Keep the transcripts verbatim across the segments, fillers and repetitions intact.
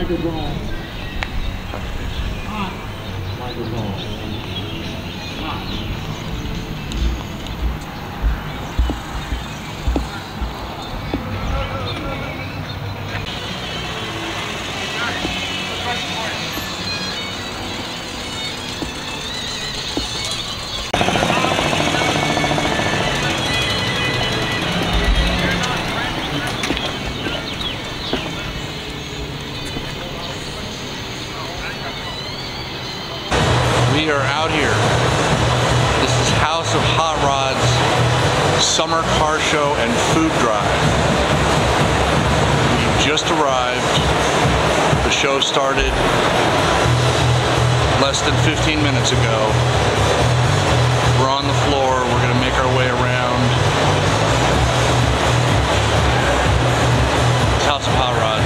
Microphone. Hot. Microphone. Hot. We are out here. This is House of Hotrods Summer Car Show and Food Drive. We just arrived. The show started less than fifteen minutes ago. We're on the floor. We're going to make our way around. It's House of Hotrods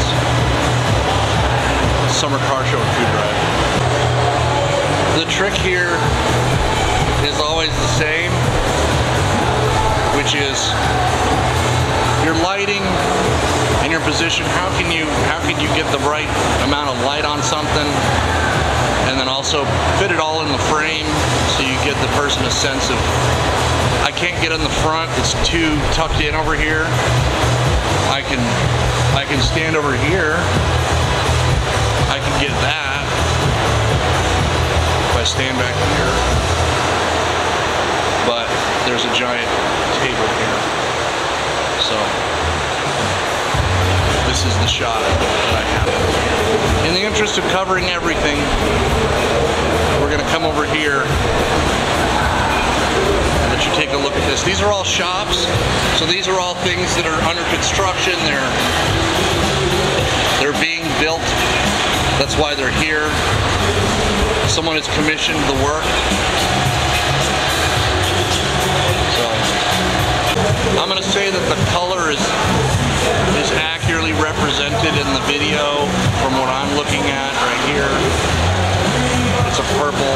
Summer Car Show and Food Drive. The trick here is always the same, which is your lighting and your position. How can you how can you get the right amount of light on something, and then also fit it all in the frame so you get the person a sense of, I can't get in the front, it's too tucked in over here. I can I can stand over here. I can get that. Stand back here, but there's a giant table here, so this is the shot that I have. In the interest of covering everything, we're going to come over here and let you take a look at this. These are all shops, so these are all things that are under construction. They're they're being built. That's why they're here. Someone has commissioned the work. So I'm going to say that the color is is accurately represented in the video from what I'm looking at right here. It's a purple.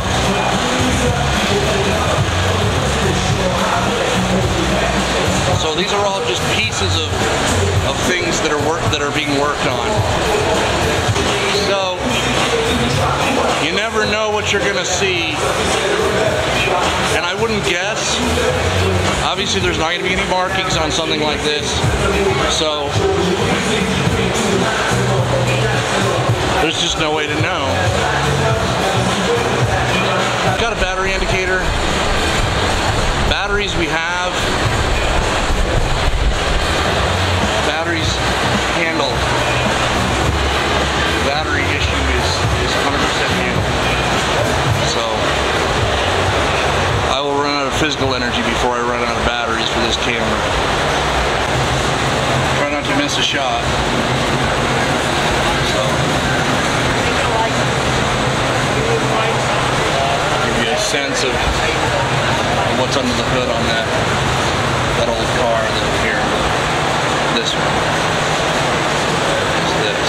So these are all just pieces of of things that are work that are being worked on. So you never know what you're gonna see, and I wouldn't guess. Obviously there's not gonna be any markings on something like this, so there's just no way to know. Got a battery indicator. Batteries we have. Batteries handle. Battery issue is, is one hundred percent new. So I will run out of physical energy before I run out of batteries for this camera. Try not to miss a shot. So give you a sense of what's under the hood on that that old car that's here. This one is this.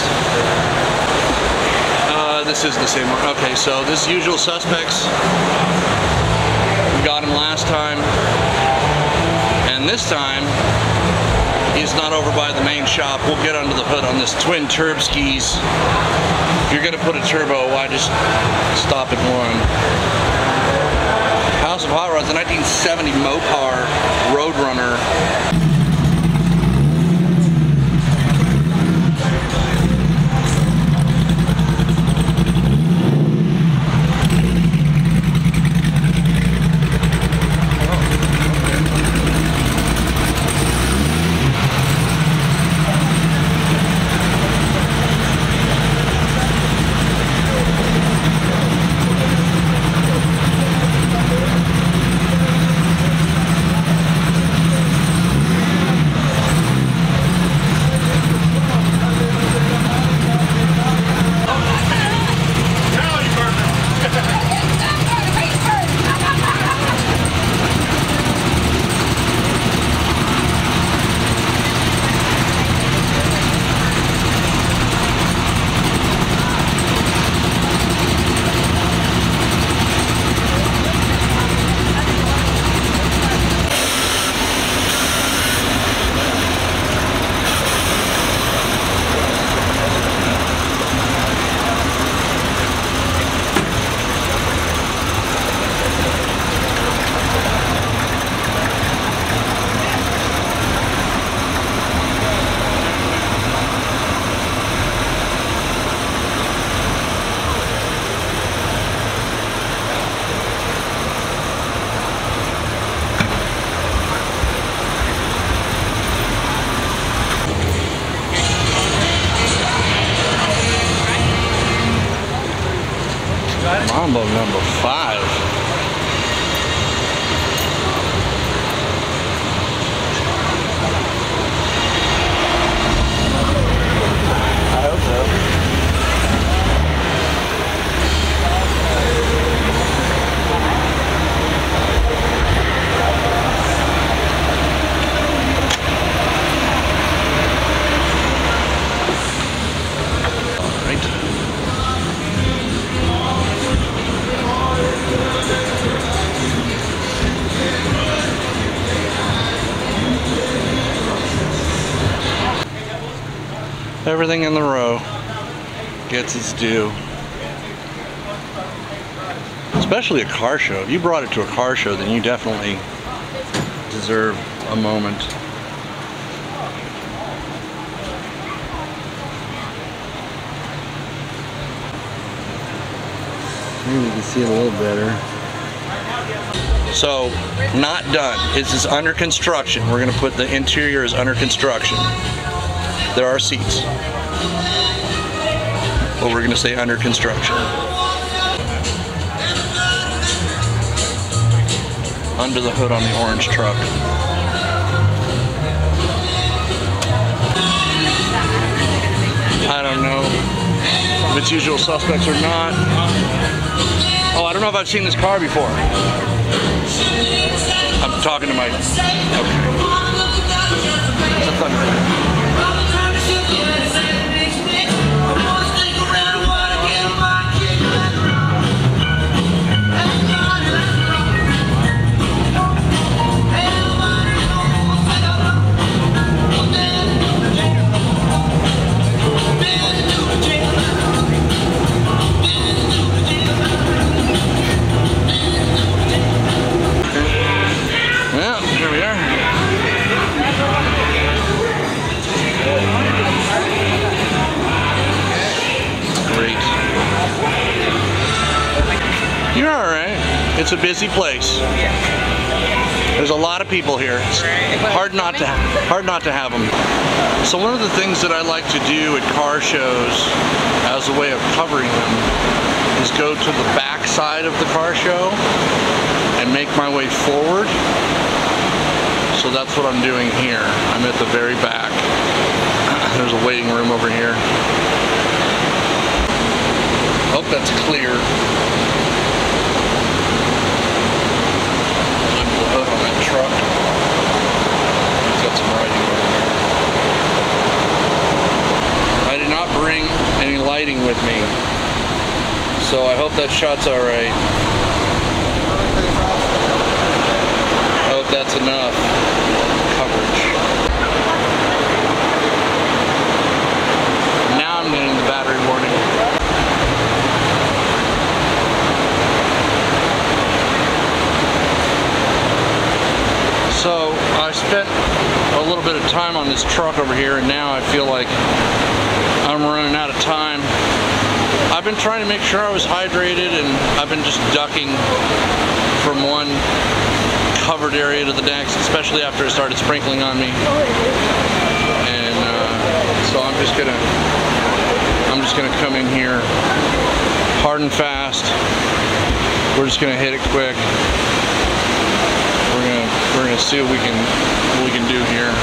Uh, this is the same one. Okay, so this Usual Suspects. We got him last time, and this time he's not over by the main shop. We'll get under the hood on this twin turb skis. If you're gonna put a turbo, why just stop at one? House of Hotrods, a nineteen seventy Mopar Roadrunner. Mambo number five. I hope so. Everything in the row gets its due. Especially a car show. If you brought it to a car show, then you definitely deserve a moment. Maybe you can see it a little better. So, not done. This is under construction. We're going to put the interior is under construction. There are seats. But we're going to say under construction. Under the hood on the orange truck. I don't know if it's Usual Suspects or not. Oh, I don't know if I've seen this car before. I'm talking to my... Okay. You're alright. It's a busy place. There's a lot of people here. It's hard not to hard not to have them. So one of the things that I like to do at car shows as a way of covering them is go to the back side of the car show and make my way forward. So that's what I'm doing here. I'm at the very back. There's a waiting room over here. Hope that's clear. On that truck. He's got some writing over there. I did not bring any lighting with me, so I hope that shot's alright. I hope that's enough coverage. Now I'm getting the battery warning. So I spent a little bit of time on this truck over here, and now I feel like I'm running out of time. I've been trying to make sure I was hydrated, and I've been just ducking from one covered area to the next, especially after it started sprinkling on me. And uh, so I'm just gonna, I'm just gonna come in here hard and fast. We're just gonna hit it quick. We're gonna we're gonna see what we can what we can do here.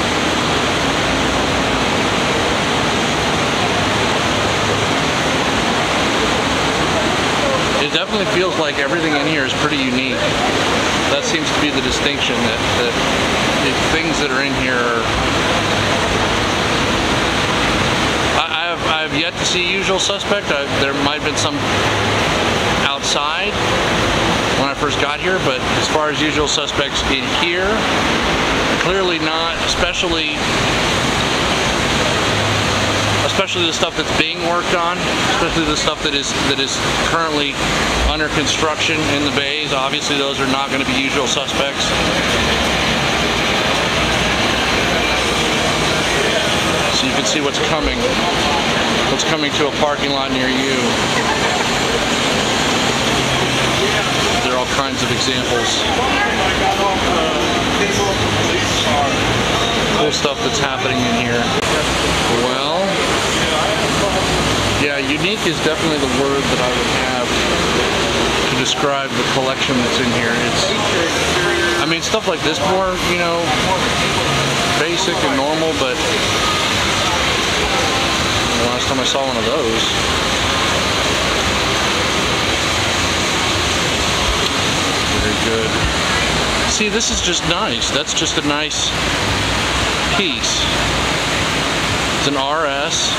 It definitely feels like everything in here is pretty unique. That seems to be the distinction, that, that the things that are in here are, I, I have I have yet to see Usual Suspect. I, there might have been some outside when I first got here, but as far as Usual Suspects in here, clearly not, especially especially the stuff that's being worked on, especially the stuff that is that is currently under construction in the bays. Obviously those are not going to be Usual Suspects. So you can see what's coming, what's coming to a parking lot near you. There are all kinds of examples. Cool stuff that's happening in here. Well, yeah, unique is definitely the word that I would have describe the collection that's in here. It's, I mean, stuff like this more, you know, basic and normal, but the last time I saw one of those. Very good. See, this is just nice. That's just a nice piece. It's an R S.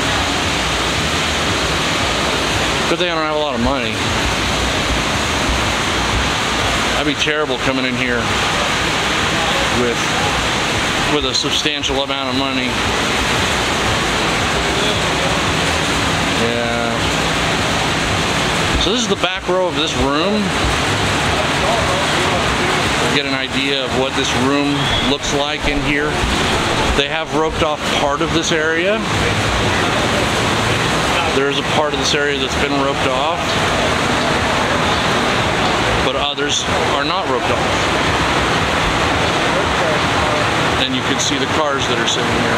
Good thing I don't have a lot of money. I'd be terrible coming in here with with a substantial amount of money. Yeah. So this is the back row of this room. Get an idea of what this room looks like in here. They have roped off part of this area. There's a part of this area that's been roped off, but others are not roped off. And you can see the cars that are sitting here.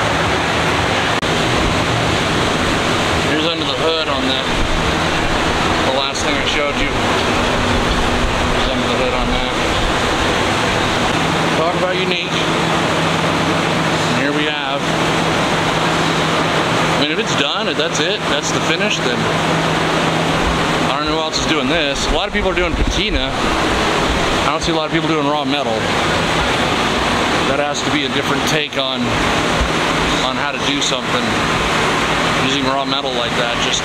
Here's under the hood on that. The last thing I showed you. Here's under the hood on that. Talk about unique. And here we have. I mean, if it's done, if that's it, that's the finish, then I don't know who else is doing this. A lot of people are doing patina. I don't see a lot of people doing raw metal. That has to be a different take on on how to do something. Using raw metal like that, just...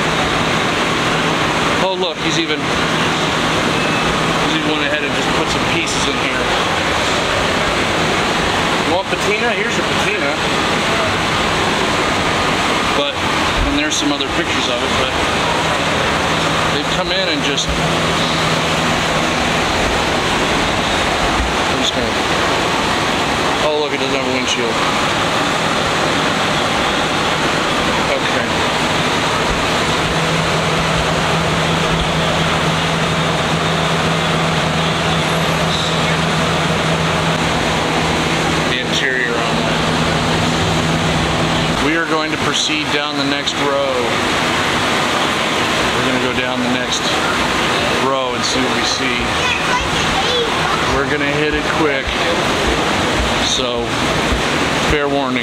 Oh look, he's even, he's even went ahead and just put some pieces in here. You want patina? Here's your patina. But, and there's some other pictures of it, but they've come in and just, I'm just gonna, oh look, it doesn't have a windshield. Okay. The interior on that. We are going to proceed down the next row. We're going to go down the next row and see what we see. We're going to hit it quick. So, fair warning.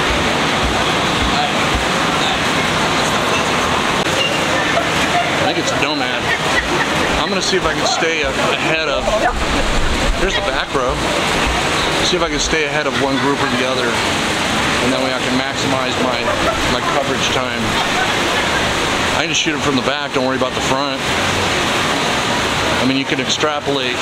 I think it's a Nomad. I'm going to see if I can stay ahead of... Here's the back row. See if I can stay ahead of one group or the other. And that way I can maximize my, my coverage time. I can just shoot it from the back, don't worry about the front. I mean, you can extrapolate.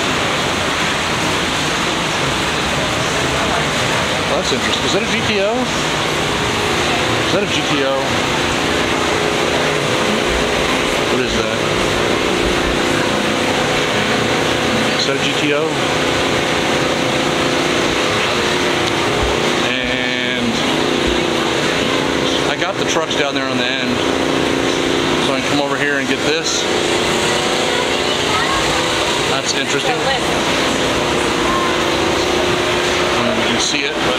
Well, that's interesting. Is that a G T O? Is that a G T O? What is that? Is that a G T O? I got the trucks down there on the end, so I can come over here and get this. That's interesting. I don't know if you can see it, but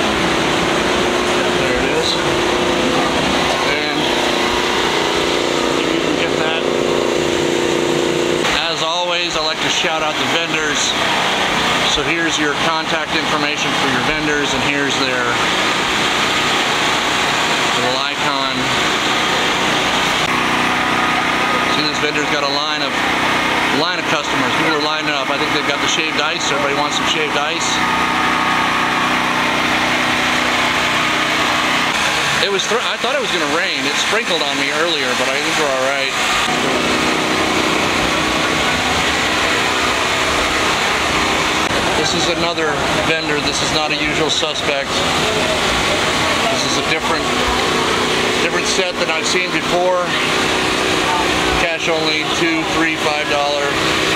there it is. And you can get that. As always, I like to shout out the vendors. So here's your contact information for your vendors, and here's their little icon. See, this vendor's got a line of line of customers. People are lining up. I think they've got the shaved ice. Everybody wants some shaved ice. It was. Th I thought it was going to rain. It sprinkled on me earlier, but I think we're all right. This is another vendor. This is not a usual suspect. This is a different, different set than I've seen before. Cash only, two, three, five dollar.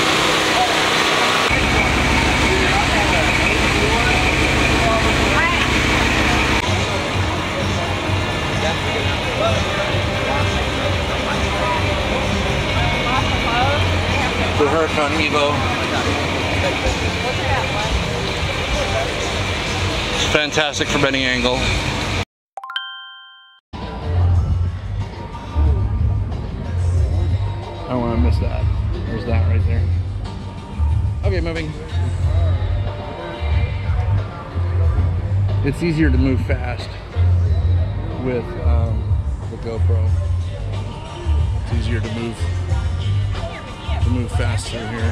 The Huracan Evo. It's fantastic for bending angle. I don't want to miss that. There's that right there. Okay, moving. It's easier to move fast with um, the GoPro. It's easier to move to move fast through here.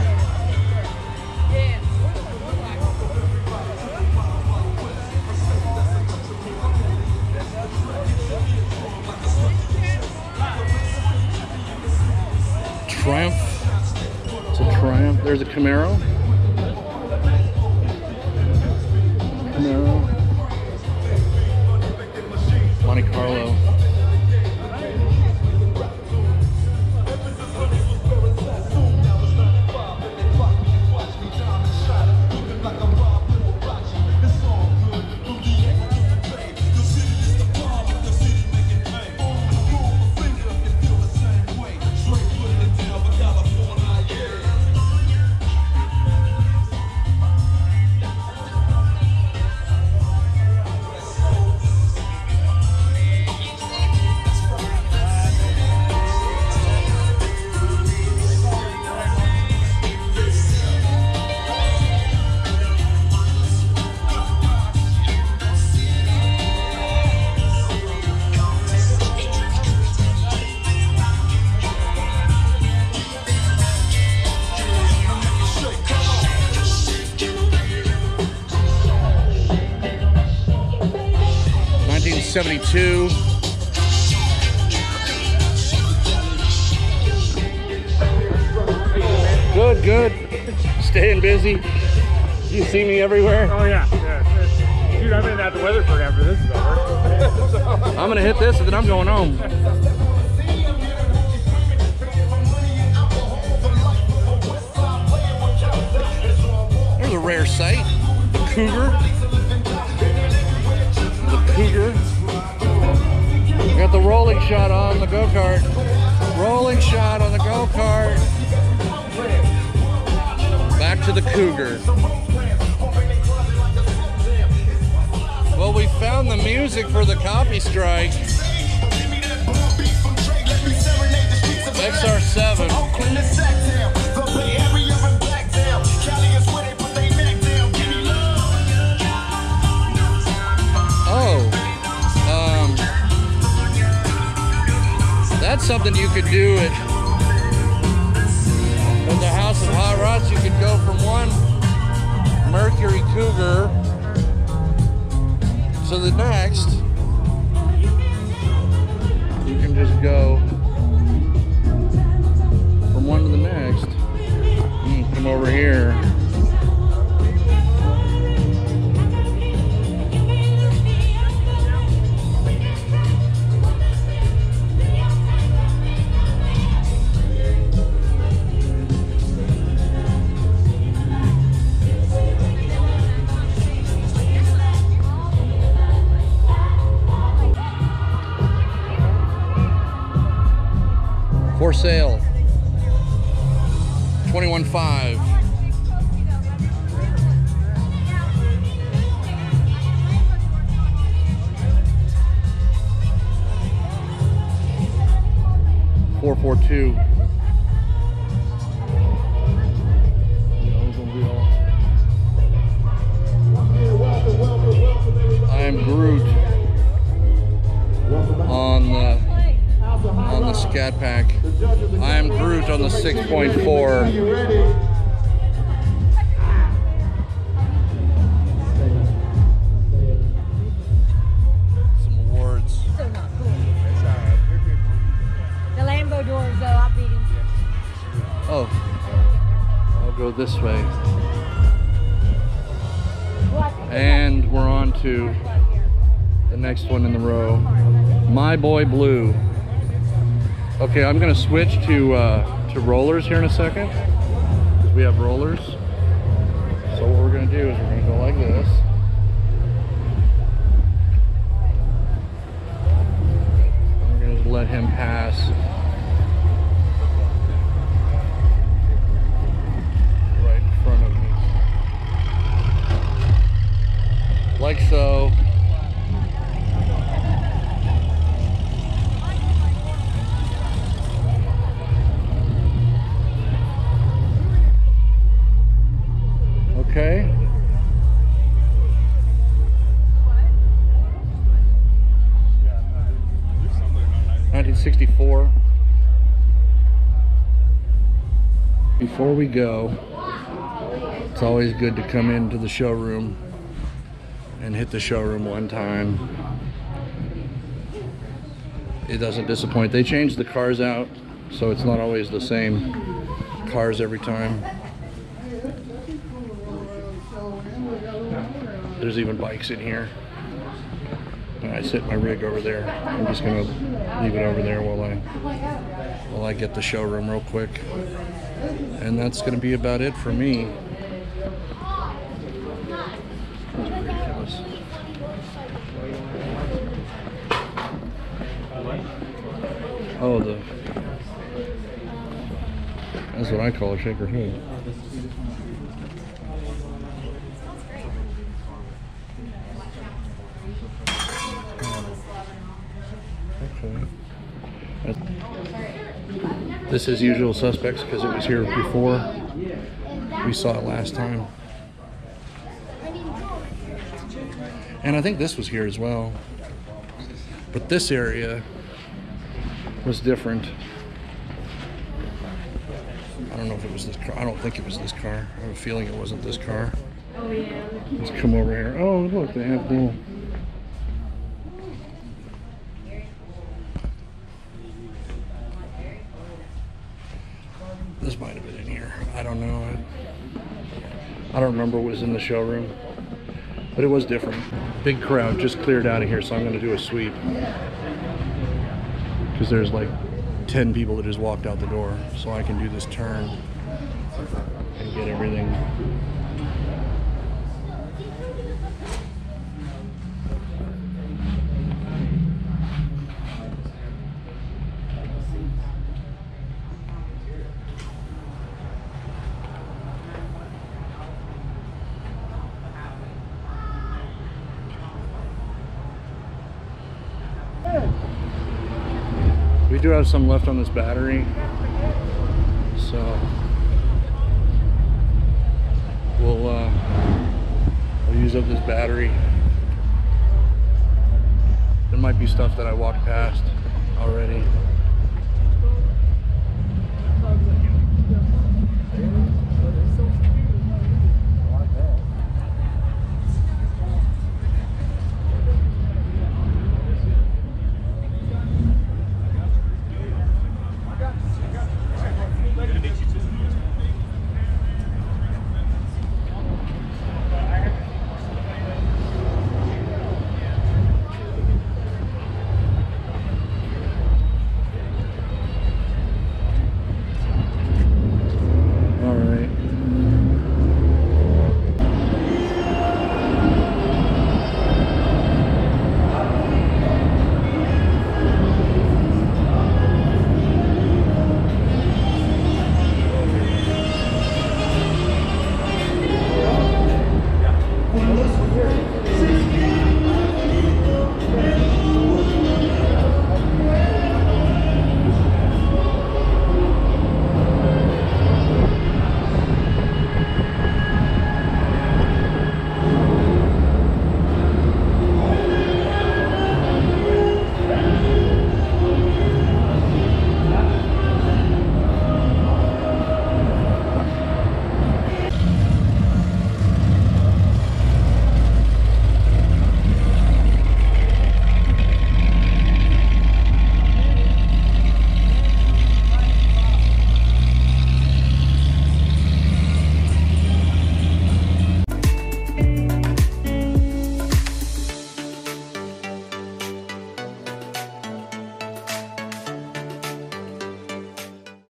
Triumph. It's a Triumph. There's a Camaro. Camaro. Monte Carlo. nineteen seventy-two. Good, good. Staying busy. You see me everywhere? Oh yeah, yeah. Dude, I'm in at the weather program after this is over. So. I'm gonna hit this and then I'm going home. There's a rare sight. The Cougar. The Cougar. We got the rolling shot on the go-kart. Rolling shot on the go-kart. Back to the Cougar. Well, we found the music for the copy strike. X R seven. Oh, um, that's something you could do at, at the House of Hotrods. You could go from one Mercury Cougar to the next. You can just go from one to the next. Mm, come over here. For sale, twenty-one five. four four two. I am Groot on the on the Scat Pack. I am Groot on the six point four. Some awards. So not cool. The Lambo doors, though, I'm beating. Oh, I'll go this way. And we're on to the next one in the row. My Boy Blue. Okay, I'm gonna switch to uh, to rollers here in a second, because we have rollers. So what we're gonna do is we're gonna go like this. And we're gonna just let him pass. Right in front of me. Like so. before we go, it's always good to come into the showroom and hit the showroom one time. It doesn't disappoint. They change the cars out, so it's not always the same cars every time. There's even bikes in here. And I sit my rig over there. I'm just gonna leave it over there while I while I get the showroom real quick. And that's gonna be about it for me. That's ridiculous. Oh, the that's what I call a shaker hood. Okay. This is Usual Suspects because it was here before. We saw it last time. And I think this was here as well. But this area was different. I don't know if it was this car. I don't think it was this car. I have a feeling it wasn't this car. Oh yeah. Let's come over here. Oh, look, they have the... This might have been in here. I don't know. I don't remember what was in the showroom. But it was different. Big crowd just cleared out of here, so I'm going to do a sweep. Because there's like ten people that just walked out the door. So I can do this turn and get everything. We do have some left on this battery, so we'll, uh, we'll use up this battery. There might be stuff that I walked past already.